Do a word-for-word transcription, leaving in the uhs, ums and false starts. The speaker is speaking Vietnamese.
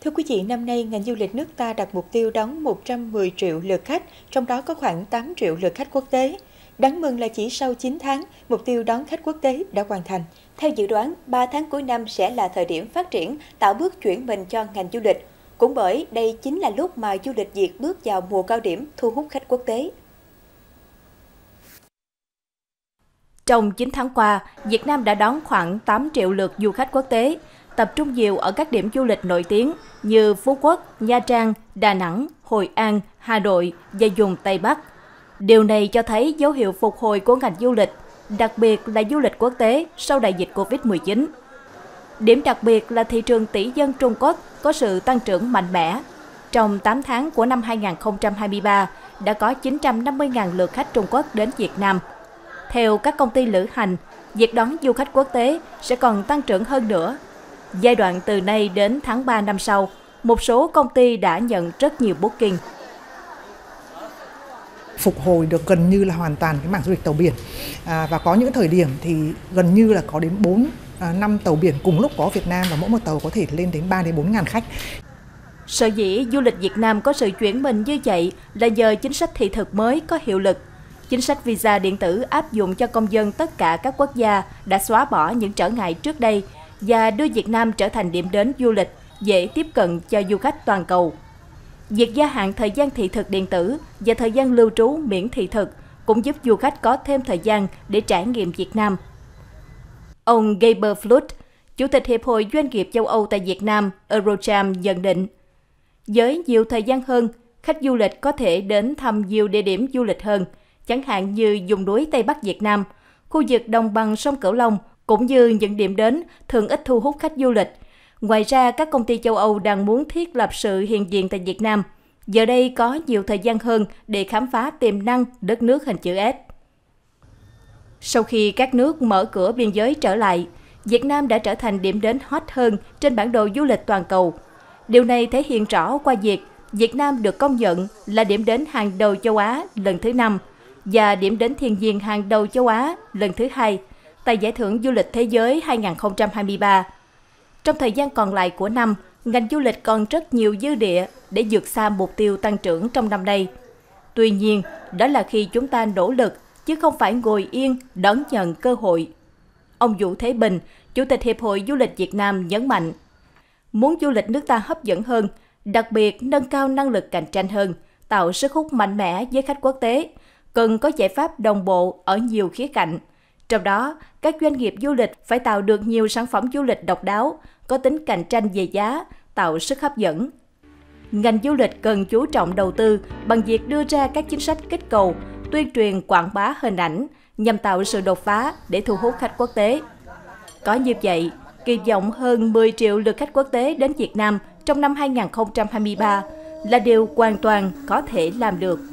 Thưa quý vị, năm nay ngành du lịch nước ta đặt mục tiêu đón một trăm mười triệu lượt khách, trong đó có khoảng tám triệu lượt khách quốc tế. Đáng mừng là chỉ sau chín tháng, mục tiêu đón khách quốc tế đã hoàn thành. Theo dự đoán, ba tháng cuối năm sẽ là thời điểm phát triển, tạo bước chuyển mình cho ngành du lịch. Cũng bởi đây chính là lúc mà du lịch Việt bước vào mùa cao điểm thu hút khách quốc tế. Trong chín tháng qua, Việt Nam đã đón khoảng tám triệu lượt du khách quốc tế, tập trung nhiều ở các điểm du lịch nổi tiếng như Phú Quốc, Nha Trang, Đà Nẵng, Hội An, Hà Nội và vùng Tây Bắc. Điều này cho thấy dấu hiệu phục hồi của ngành du lịch, đặc biệt là du lịch quốc tế sau đại dịch Covid mười chín. Điểm đặc biệt là thị trường tỷ dân Trung Quốc có sự tăng trưởng mạnh mẽ. Trong tám tháng của năm hai nghìn không trăm hai mươi ba, đã có chín trăm năm mươi nghìn lượt khách Trung Quốc đến Việt Nam. Theo các công ty lữ hành, việc đón du khách quốc tế sẽ còn tăng trưởng hơn nữa. Giai đoạn từ nay đến tháng ba năm sau, một số công ty đã nhận rất nhiều booking. Phục hồi được gần như là hoàn toàn cái mảng du lịch tàu biển, à, và có những thời điểm thì gần như là có đến bốn năm tàu biển cùng lúc có Việt Nam, và mỗi một tàu có thể lên đến ba đến bốn ngàn khách. Sở dĩ du lịch Việt Nam có sự chuyển mình như vậy là nhờ chính sách thị thực mới có hiệu lực. Chính sách visa điện tử áp dụng cho công dân tất cả các quốc gia đã xóa bỏ những trở ngại trước đây và đưa Việt Nam trở thành điểm đến du lịch dễ tiếp cận cho du khách toàn cầu. Việc gia hạn thời gian thị thực điện tử và thời gian lưu trú miễn thị thực cũng giúp du khách có thêm thời gian để trải nghiệm Việt Nam. Ông Gaber Flood, Chủ tịch Hiệp hội Doanh nghiệp châu Âu tại Việt Nam Eurocharm nhận định, với nhiều thời gian hơn, khách du lịch có thể đến thăm nhiều địa điểm du lịch hơn, chẳng hạn như vùng núi Tây Bắc Việt Nam, khu vực đồng bằng sông Cửu Long, cũng như những điểm đến thường ít thu hút khách du lịch. Ngoài ra, các công ty châu Âu đang muốn thiết lập sự hiện diện tại Việt Nam. Giờ đây có nhiều thời gian hơn để khám phá tiềm năng đất nước hình chữ S. Sau khi các nước mở cửa biên giới trở lại, Việt Nam đã trở thành điểm đến hot hơn trên bản đồ du lịch toàn cầu. Điều này thể hiện rõ qua việc Việt Nam được công nhận là điểm đến hàng đầu châu Á lần thứ năm và điểm đến thiên nhiên hàng đầu châu Á lần thứ hai tại Giải thưởng Du lịch Thế giới hai nghìn không trăm hai mươi ba. Trong thời gian còn lại của năm, ngành du lịch còn rất nhiều dư địa để vượt xa mục tiêu tăng trưởng trong năm nay. Tuy nhiên, đó là khi chúng ta nỗ lực, chứ không phải ngồi yên đón nhận cơ hội. Ông Vũ Thế Bình, Chủ tịch Hiệp hội Du lịch Việt Nam nhấn mạnh, muốn du lịch nước ta hấp dẫn hơn, đặc biệt nâng cao năng lực cạnh tranh hơn, tạo sức hút mạnh mẽ với khách quốc tế, cần có giải pháp đồng bộ ở nhiều khía cạnh. Trong đó, các doanh nghiệp du lịch phải tạo được nhiều sản phẩm du lịch độc đáo, có tính cạnh tranh về giá, tạo sức hấp dẫn. Ngành du lịch cần chú trọng đầu tư bằng việc đưa ra các chính sách kích cầu, tuyên truyền quảng bá hình ảnh nhằm tạo sự đột phá để thu hút khách quốc tế. Có như vậy, kỳ vọng hơn mười triệu lượt khách quốc tế đến Việt Nam trong năm hai nghìn không trăm hai mươi ba là điều hoàn toàn có thể làm được.